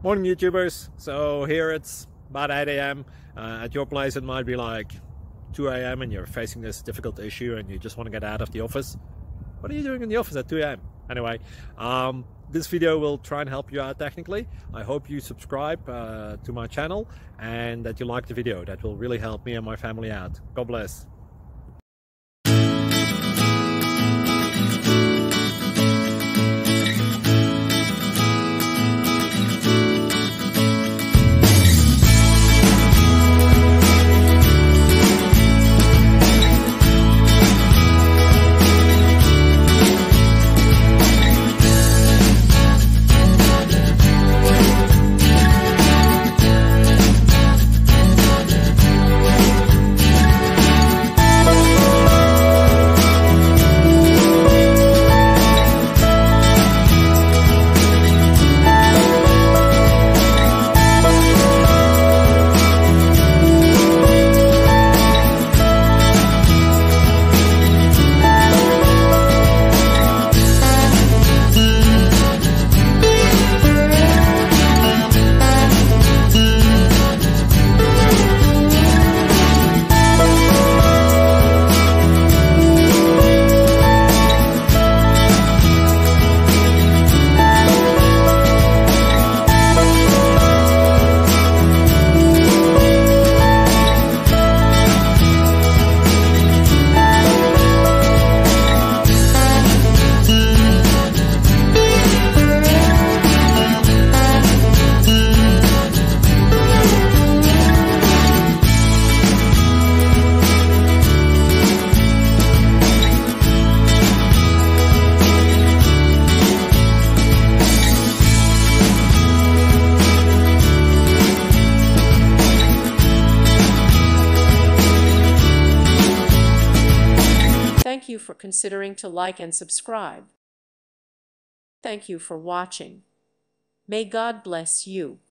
Morning YouTubers. So here it's about 8 a.m. At your place it might be like 2 a.m. and you're facing this difficult issue and you just want to get out of the office. What are you doing in the office at 2 a.m.? Anyway, this video will try and help you out technically. I hope you subscribe to my channel and that you like the video. That will really help me and my family out. God bless. Thank you for considering to like and subscribe. Thank you for watching. May God bless you.